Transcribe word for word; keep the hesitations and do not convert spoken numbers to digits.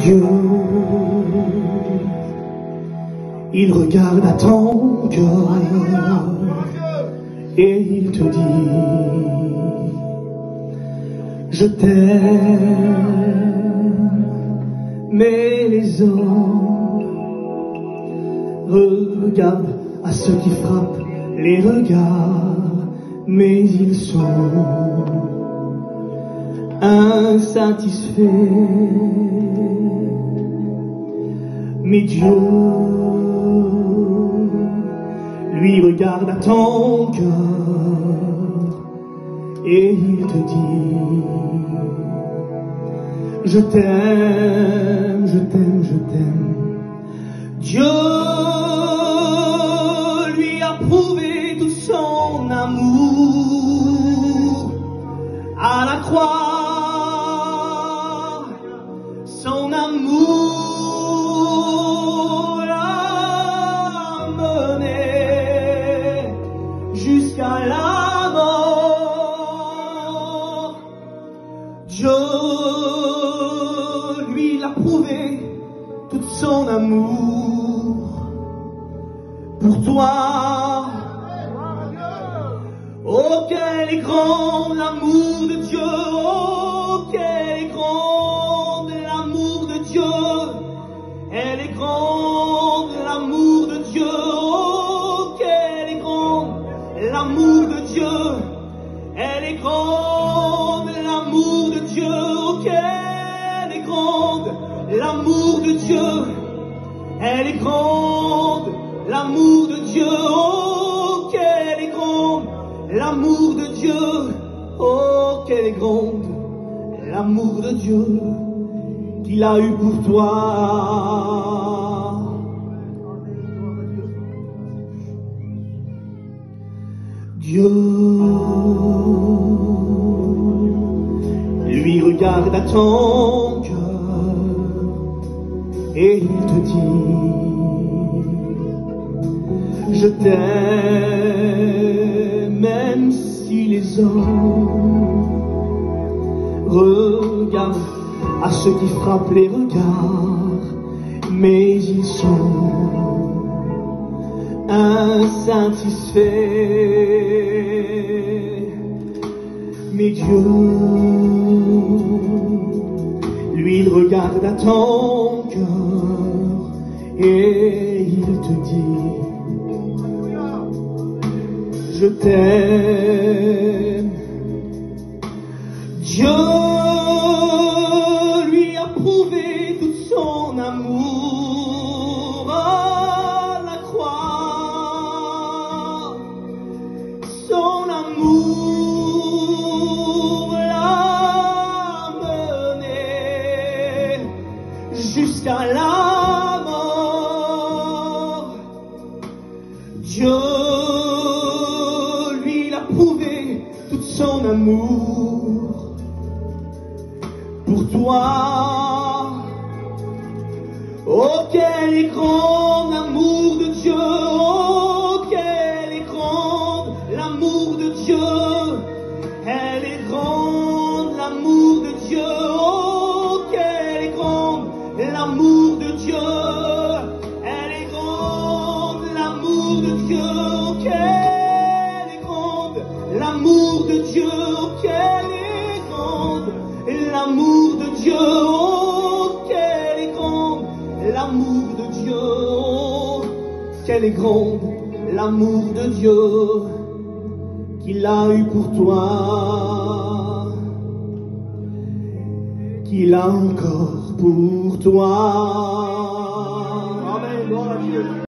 Dieu, il regarde à ton cœur et il te dit: je t'aime. Mais les hommes regardent à ceux qui frappent les regards, mais ils sont insatisfaits. Mais Dieu, lui, regarde à ton cœur et il te dit: je t'aime, je t'aime, je t'aime. Dieu lui a prouvé tout son amour à la croix. Son amour l'a mené jusqu'à la mort. Dieu lui l'a prouvé tout son amour pour toi. Oh, quel est grand l'amour de Dieu! Oh, quel est grand l'amour de Dieu! Elle est grande l'amour de Dieu! Oh, quel est grand l'amour de Dieu! Elle est grande l'amour de Dieu! Oh, quel est grande l'amour de Dieu! Elle est grande l'amour de Dieu! Oh, quel est grand l'amour de Dieu! Oh, quelle est grande l'amour de Dieu qu'il a eu pour toi. Dieu, lui, regarde à ton cœur et il te dit: je t'aime. Même si les hommes regardent à ceux qui frappent les regards, mais ils sont insatisfaits. Mais Dieu, lui, il regarde à ton cœur et il te dit: je t'aime. Dieu lui a prouvé tout son amour à la croix. Son amour l'a mené jusqu'à la mort. Dieu prouver tout son amour pour toi. Oh, quel est grand l'amour de Dieu! Oh, quel est grand l'amour de Dieu! Elle est grande l'amour de Dieu! Oh, quel est grand l'amour de Dieu! Elle est grande l'amour de Dieu! Oh, l'amour de Dieu, oh, quel est grand l'amour de Dieu, oh, quel est grand l'amour de Dieu, oh, quel est grand l'amour de Dieu qu'il a eu pour toi, qu'il a encore pour toi. Amen, gloire à Dieu.